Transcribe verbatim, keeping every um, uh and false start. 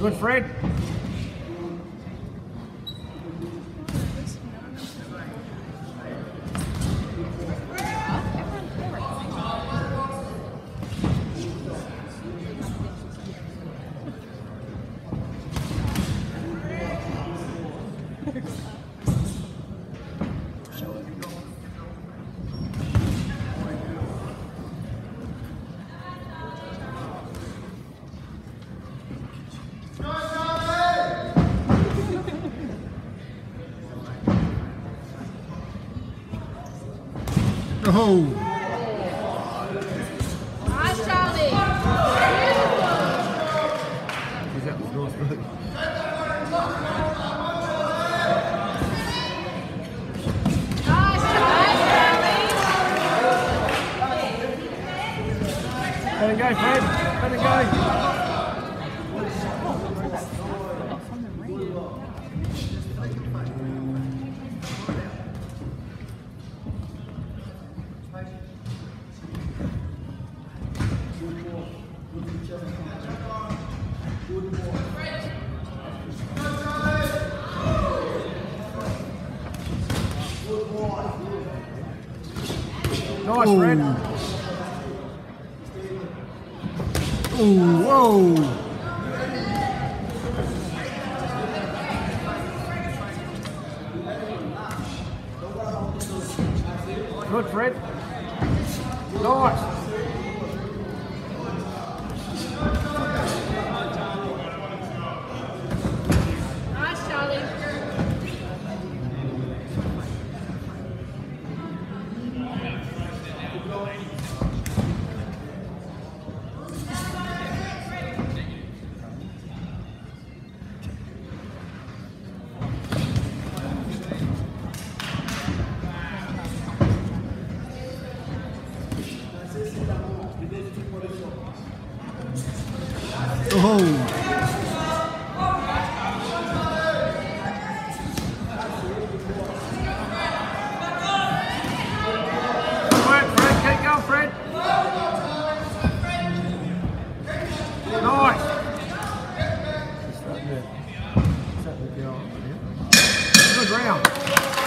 Good, Fred. Oh! Nice, Charlie. He's out the door, Fred. Nice, Charlie. Let it go, Fred. Let it go. Nice, Fred. Oh, whoa! Good, Fred. Nice. Nice, Charlie. Oh! Good work, Fred. Keep going, Fred. Nice. Good round.